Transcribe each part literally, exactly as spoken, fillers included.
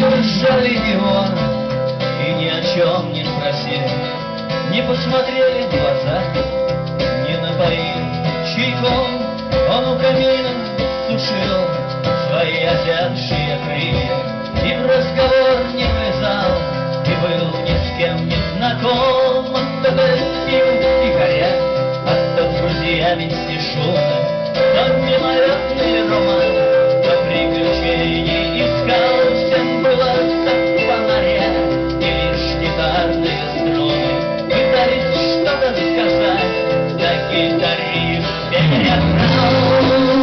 поддержали его и ни о чем не спросили, не посмотрели в глаза, не напоили чайком. Он у камина сушил свои озябшие крылья и в разговор не влезал, и был ни с кем не знаком. Оттого пил и горя, оттого с друзьями снешутся, тот мимолетный роман, то приключений искал. Всем было как фонаря, и лишь гитарные струны пытались что-то сказать, да гитарист перебрал.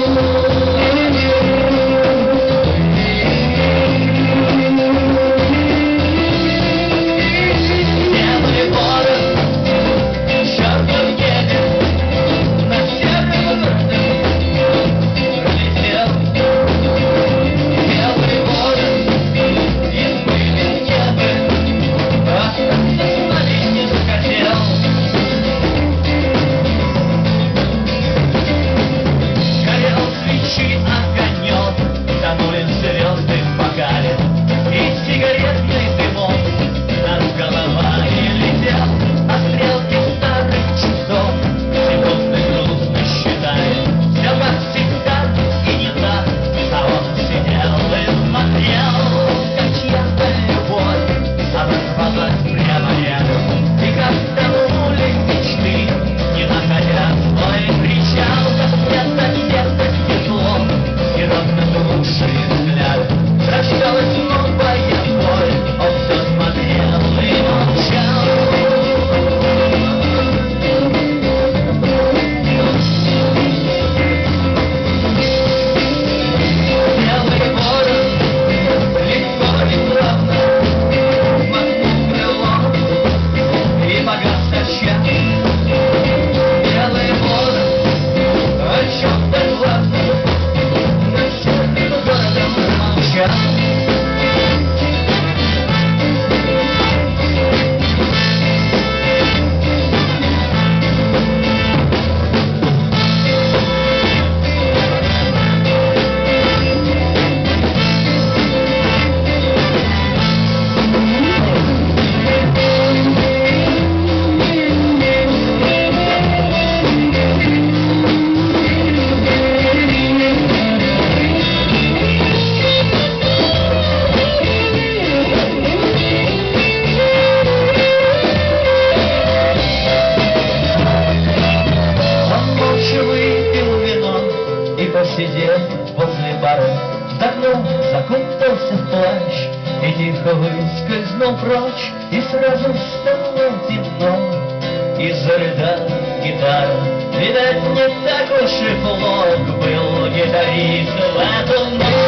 Сидел возле бара, вдохнул, закутался в плащ и тихо выскользнул прочь, и сразу стало темно, и зарыдала гитара. Видать, не так уж и плох был гитарист в эту ночь.